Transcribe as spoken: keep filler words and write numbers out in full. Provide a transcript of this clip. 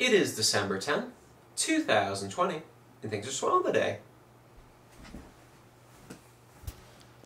It is December tenth, two thousand twenty, and things are swell today.